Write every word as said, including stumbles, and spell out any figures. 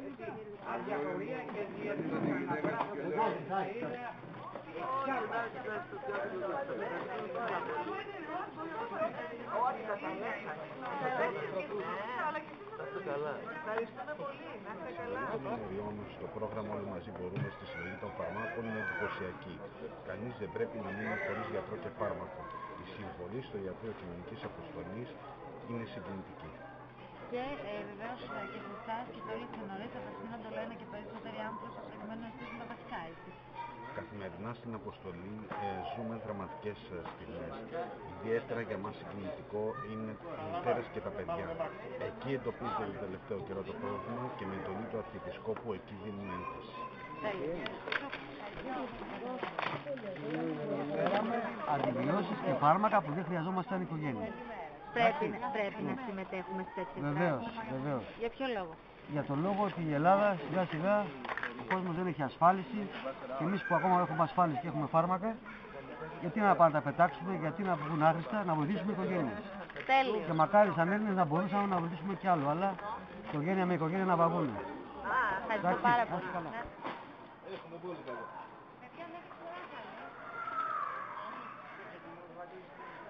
αδιαφορία και διεθνώς αναπράγματα είναι όχι, θα τα λέμε. Ευχαριστούμε πολύ. Να είστε καλά. Το πρόγραμμα Όλοι Μαζί Μπορούμε στη συλλογή των φαρμάκων είναι εντυπωσιακή. Κανείς δεν πρέπει να μείνει χωρίς γιατρό και φάρμακο. Η συμβολή στο ιατρείο-κοινωνικής αποστολής είναι συγκινητική. Και ε, βεβαίως και σε εσάς και σε όλες τις ενορίες απευθύνονται όλο ένα και περισσότεροι άνθρωποι προκειμένου να στήσουν τα βασικά έτσι. Καθημερινά στην αποστολή ε, ζούμε δραματικές στιγμές. Ιδιαίτερα για μας συγκινητικό είναι οι μητέρες και τα παιδιά. Εκεί εντοπίζεται το τελευταίο καιρό το πρόβλημα και με εντολή του Αρχιεπισκόπου εκεί δίνουν έμφαση. Φέραμε αντιβιώσεις και φάρμακα που δεν χρειαζόμαστε σαν οικογένεια. Πρέπει, πρέπει να συμμετέχουμε σε τέτοιες Βεβαίως, δράσεις. βεβαίως. Για ποιο λόγο? Για τον λόγο ότι η Ελλάδα σιγά σιγά ο κόσμος δεν έχει ασφάλιση και εμείς που ακόμα έχουμε ασφάλιση και έχουμε φάρμακα, γιατί να πάνε να τα πετάξουμε, γιατί να βγουν άχρηστα, να βοηθήσουμε οικογένειες. Τέλειο. Και μακάρι σαν Έλληνες να μπορούσαμε να βοηθήσουμε κι άλλο, αλλά οικογένεια με οικογένεια να βαγούν. Ευχαριστώ πάρα πολύ. Έχουμε πολύ καλό.